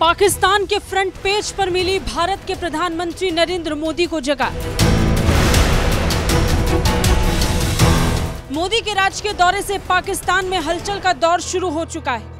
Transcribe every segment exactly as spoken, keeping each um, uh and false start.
पाकिस्तान के front page पर मिली भारत के प्रधानमंत्री नरेंद्र मोदी को जगह। मोदी के राज्य के दौरे से पाकिस्तान में हलचल का दौर शुरू हो चुका है।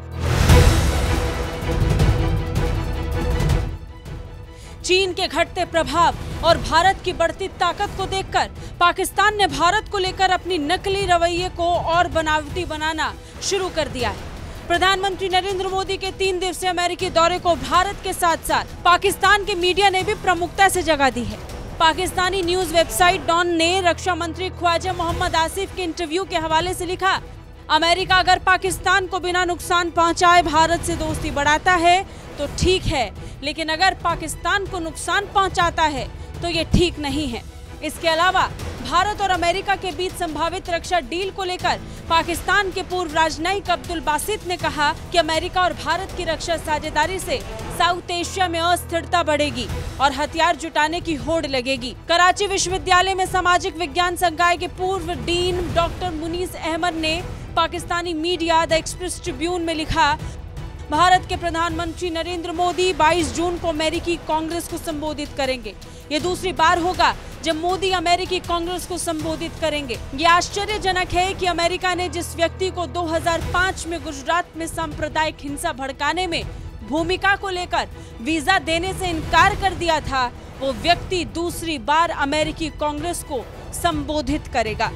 चीन के घटते प्रभाव और भारत की बढ़ती ताकत को देखकर पाकिस्तान ने भारत को लेकर अपनी नकली रवैये को और बनावटी बनाना शुरू कर दिया है। प्रधानमंत्री नरेंद्र मोदी के तीन दिवसीय अमेरिकी दौरे को भारत के साथ साथ पाकिस्तान के मीडिया ने भी प्रमुखता से जगह दी है। पाकिस्तानी न्यूज वेबसाइट डॉन ने रक्षा मंत्री ख्वाजा मोहम्मद आसिफ के इंटरव्यू के हवाले से लिखा, अमेरिका अगर पाकिस्तान को बिना नुकसान पहुंचाए भारत से दोस्ती बढ़ाता है तो ठीक है, लेकिन अगर पाकिस्तान को नुकसान पहुंचाता है तो ये ठीक नहीं है। इसके अलावा भारत और अमेरिका के बीच संभावित रक्षा डील को लेकर पाकिस्तान के पूर्व राजनयिक अब्दुल बासित ने कहा कि अमेरिका और भारत की रक्षा साझेदारी से साउथ एशिया में अस्थिरता बढ़ेगी और हथियार जुटाने की होड़ लगेगी। कराची विश्वविद्यालय में सामाजिक विज्ञान संकाय के पूर्व डीन डॉक्टर मुनीस अहमद ने पाकिस्तानी मीडिया द एक्सप्रेस ट्रिब्यून में लिखा, भारत के प्रधानमंत्री नरेंद्र मोदी बाईस जून को अमेरिकी कांग्रेस को संबोधित करेंगे। ये दूसरी बार होगा जब मोदी अमेरिकी कांग्रेस को संबोधित करेंगे। ये आश्चर्यजनक है कि अमेरिका ने जिस व्यक्ति को दो हज़ार पाँच में गुजरात में सांप्रदायिक हिंसा भड़काने में भूमिका को लेकर वीजा देने से इनकार कर दिया था, वो व्यक्ति दूसरी बार अमेरिकी कांग्रेस को संबोधित करेगा।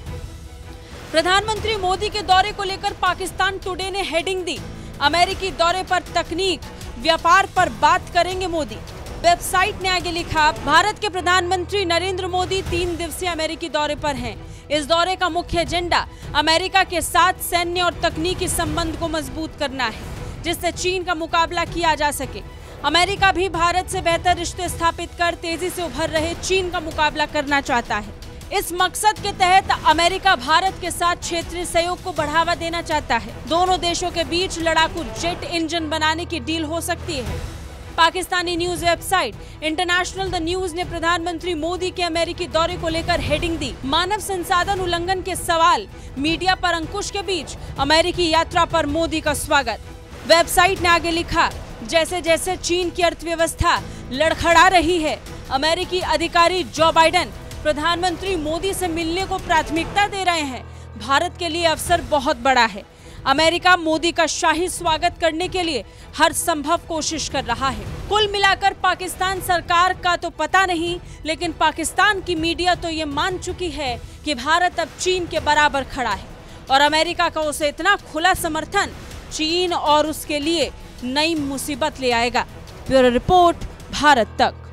प्रधानमंत्री मोदी के दौरे को लेकर पाकिस्तान टुडे ने हेडिंग दी, अमेरिकी दौरे पर तकनीक व्यापार पर बात करेंगे मोदी। वेबसाइट ने आगे लिखा, भारत के प्रधानमंत्री नरेंद्र मोदी तीन दिवसीय अमेरिकी दौरे पर हैं। इस दौरे का मुख्य एजेंडा अमेरिका के साथ सैन्य और तकनीकी संबंध को मजबूत करना है, जिससे चीन का मुकाबला किया जा सके। अमेरिका भी भारत से बेहतर रिश्ते स्थापित कर तेजी से उभर रहे चीन का मुकाबला करना चाहता है। इस मकसद के तहत अमेरिका भारत के साथ क्षेत्रीय सहयोग को बढ़ावा देना चाहता है। दोनों देशों के बीच लड़ाकू जेट इंजन बनाने की डील हो सकती है। Pakistani news website international the news ने प्रधानमंत्री मोदी के अमेरिकी दौरे को लेकर हेडिंग दी, मानव संसाधन उल्लंघन के सवाल मीडिया पर अंकुश के बीच अमेरिकी यात्रा पर मोदी का स्वागत। वेबसाइट ने आगे लिखा, जैसे जैसे चीन की अर्थव्यवस्था लड़खड़ा रही है, अमेरिकी अधिकारी जो बाइडेन प्रधानमंत्री मोदी से मिलने को प्राथमिकता दे रहे हैं। भारत के लिए अवसर बहुत बड़ा है। अमेरिका मोदी का शाही स्वागत करने के लिए हर संभव कोशिश कर रहा है। कुल मिलाकर पाकिस्तान सरकार का तो पता नहीं, लेकिन पाकिस्तान की मीडिया तो ये मान चुकी है कि भारत अब चीन के बराबर खड़ा है और अमेरिका का उसे इतना खुला समर्थन चीन और उसके लिए नई मुसीबत ले आएगा। ब्यूरो रिपोर्ट, भारत तक।